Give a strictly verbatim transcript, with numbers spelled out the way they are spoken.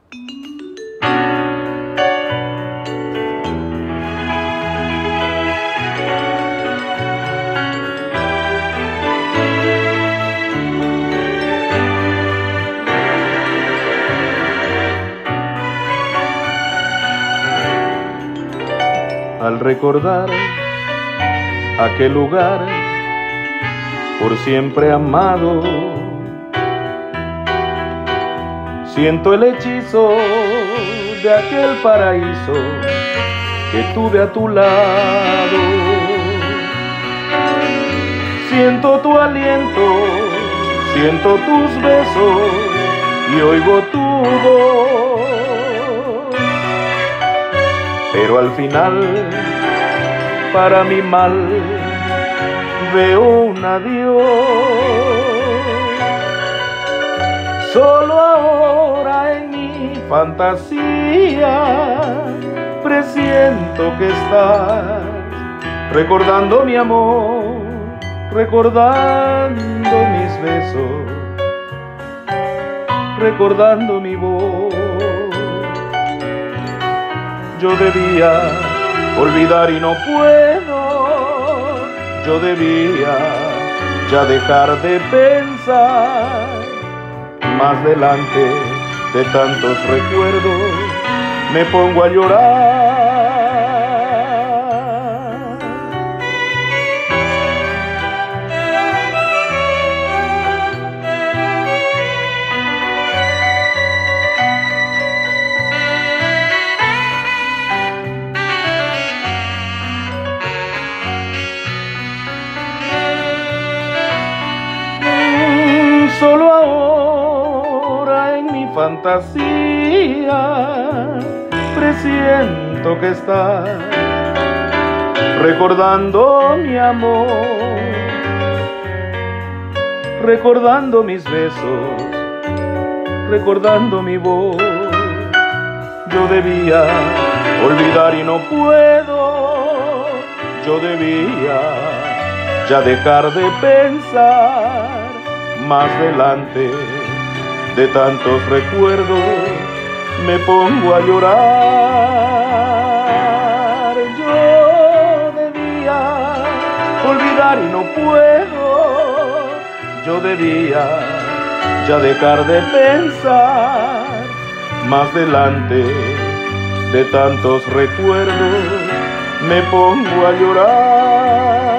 Al recordar aquel lugar por siempre amado, siento el hechizo de aquel paraíso que tuve a tu lado. Siento tu aliento, siento tus besos y oigo tu voz. Pero al final, para mi mal, veo un adiós. Solo ahora en mi fantasía presiento que estás recordando mi amor, recordando mis besos, recordando mi voz. Yo debía olvidar y no puedo. Yo debía ya dejar de pensar. Más delante de tantos recuerdos me pongo a llorar. Solo ahora en mi fantasía presiento que estás recordando mi amor, recordando mis besos, recordando mi voz. Yo debía olvidar y no puedo. Yo debía ya dejar de pensar. Más delante de tantos recuerdos me pongo a llorar. Yo debía olvidar y no puedo. Yo debía ya dejar de pensar. Más delante de tantos recuerdos me pongo a llorar.